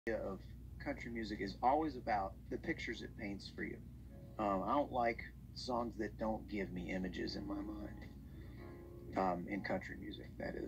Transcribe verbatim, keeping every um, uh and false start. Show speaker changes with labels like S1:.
S1: of country music is always about the pictures it paints for you. Um, I don't like songs that don't give me images in my mind. Um, in country music, that is.